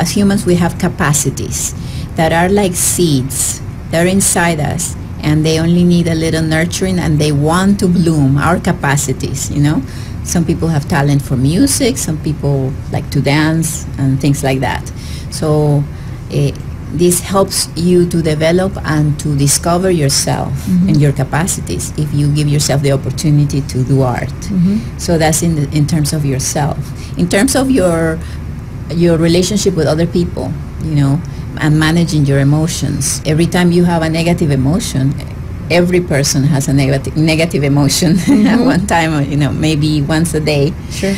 as humans, we have capacities that are like seeds. They're inside us, and they only need a little nurturing, and they want to bloom. Our capacities, you know. Some people have talent for music, some people like to dance and things like that. So this helps you to develop and to discover yourself and your capacities if you give yourself the opportunity to do art. So that's in terms of yourself. In terms of your relationship with other people, you know, and managing your emotions. Every time you have a negative emotion, every person has a negative emotion at one time, or, you know, maybe once a day. Sure.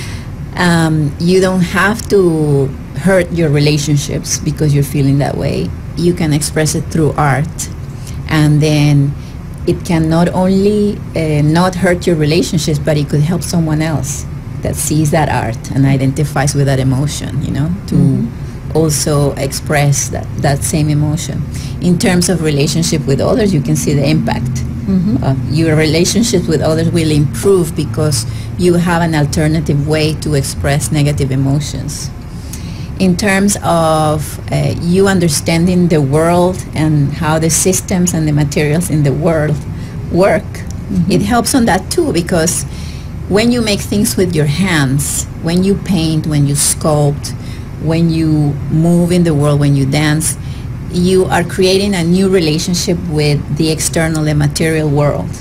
You don't have to hurt your relationships because you're feeling that way. You can express it through art, and then it can not only not hurt your relationships, but it could help someone else that sees that art and identifies with that emotion, you know, to also express that same emotion. In terms of relationship with others, you can see the impact. Your relationships with others will improve because you have an alternative way to express negative emotions. In terms of you understanding the world and how the systems and the materials in the world work, it helps on that too, because when you make things with your hands, when you paint, when you sculpt, when you move in the world, when you dance, you are creating a new relationship with the external and material world.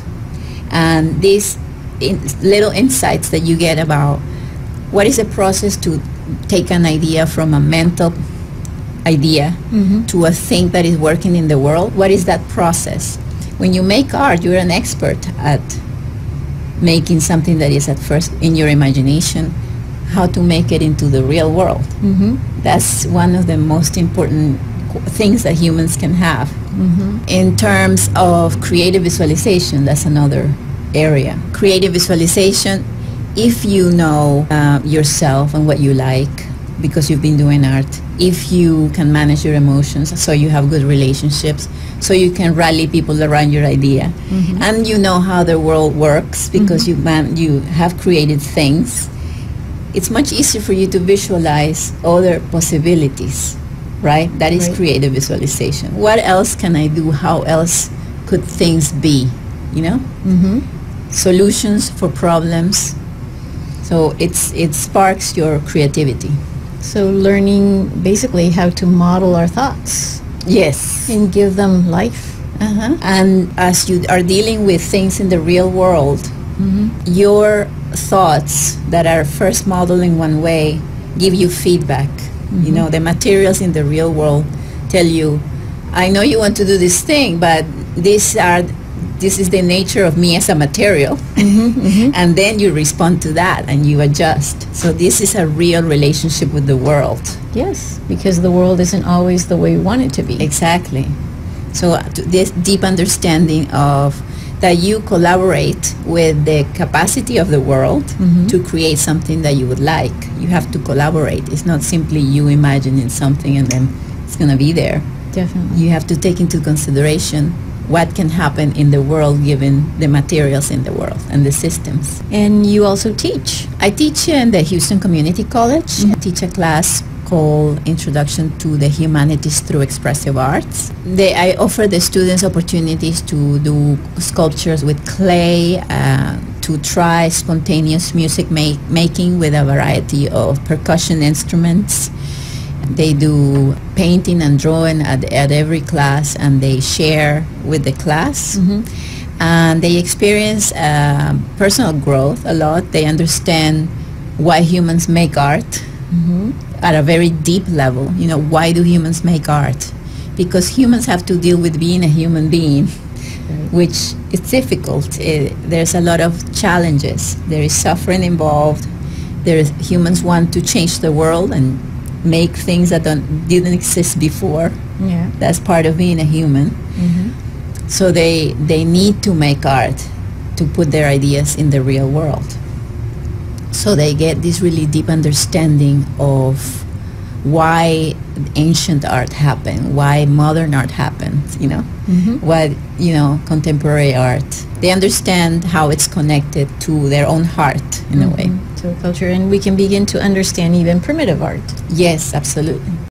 And these little insights that you get about what is the process to take an idea from a mental idea to a thing that is working in the world, what is that process? When you make art, you're an expert at making something that is at first in your imagination, how to make it into the real world. That's one of the most important things that humans can have. In terms of creative visualization, that's another area. Creative visualization, if you know yourself and what you like, because you've been doing art, if you can manage your emotions, so you have good relationships, so you can rally people around your idea, and you know how the world works because you have created things, it's much easier for you to visualize other possibilities, right? That is creative visualization. What else can I do? How else could things be, you know? Solutions for problems. So it sparks your creativity. So learning basically how to model our thoughts. Yes. And give them life. And as you are dealing with things in the real world, your thoughts that are first modeled in one way give you feedback. You know, the materials in the real world tell you, I know you want to do this thing, but this is the nature of me as a material. And then you respond to that and you adjust. So this is a real relationship with the world. Yes, because the world isn't always the way we want it to be. Exactly. So this deep understanding of that you collaborate with the capacity of the world to create something that you would like. You have to collaborate. It's not simply you imagining something and then it's going to be there. Definitely. You have to take into consideration what can happen in the world given the materials in the world and the systems. And you also teach. I teach in the Houston Community College. I teach a class called Introduction to the Humanities Through Expressive Arts. I offer the students opportunities to do sculptures with clay, to try spontaneous music making with a variety of percussion instruments. They do painting and drawing at every class, and they share with the class. And they experience personal growth a lot. They understand why humans make art at a very deep level. You know, why do humans make art? Because humans have to deal with being a human being, which is difficult. There's a lot of challenges. There is suffering involved. Humans want to change the world and make things that didn't exist before. That's part of being a human. So they need to make art to put their ideas in the real world. So they get this really deep understanding of why ancient art happened, why modern art happened, you know, what, you know, contemporary art. They understand how it's connected to their own heart in a way. To culture, and we can begin to understand even primitive art. Yes, absolutely.